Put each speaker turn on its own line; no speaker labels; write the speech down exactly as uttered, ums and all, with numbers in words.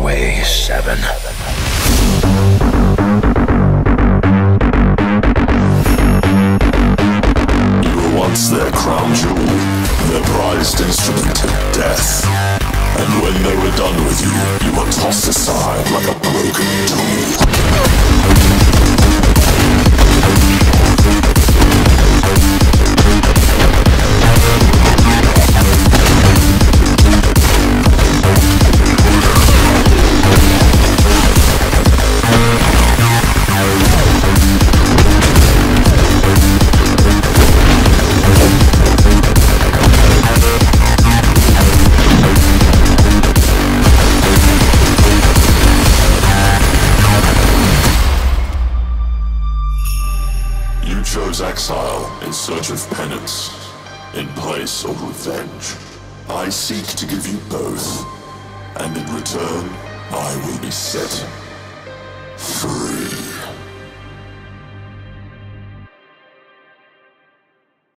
way, Seven.
You were once their crown jewel, their prized instrument, death. And when they were done with you, you were tossed aside like a broken tool. You chose exile in search of penance, in place of revenge. I seek to give you both, and in return, I will be set free.